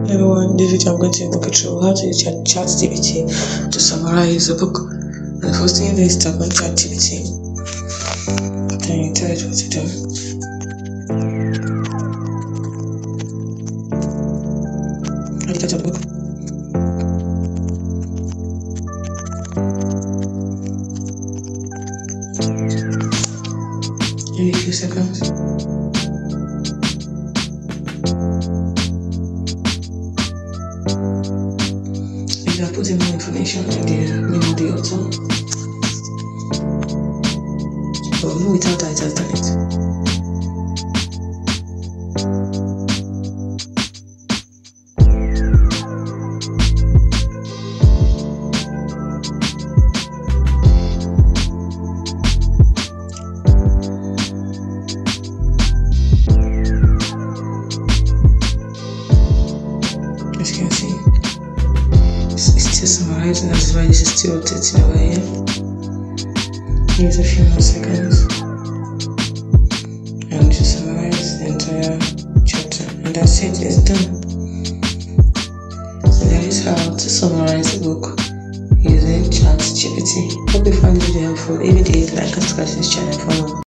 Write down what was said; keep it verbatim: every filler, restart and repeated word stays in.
Everyone, this video I'm going to walk you through how to use Chatgpt to summarize a book. And the first thing you do is tap on Chatgpt. Then you tell it what to do. And you get your book. Maybe a few seconds. You are putting more information in the name of the author, but without that, it has done it. As you can see, it's still summarizing, that's why this is still rotating over here. Give it a few more seconds and just summarize the entire chapter, and that's it, it's done. So that is how to summarize a book using Chatgpt. Hope you found this video helpful. If you did, like and subscribe to this channel for more.